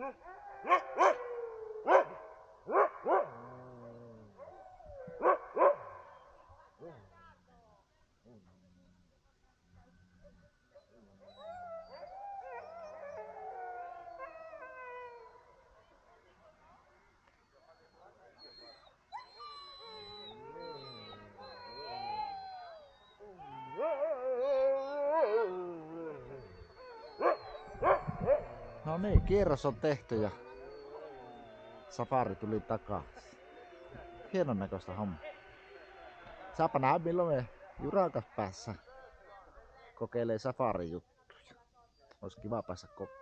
No niin, kierros on tehty ja Safari tuli takaisin. Hienon näköistä homma. Saapa nähdä milloin me Jurakas päässä kokeilee Safarin juttuja. Olisi kiva päästä kokeilemaan.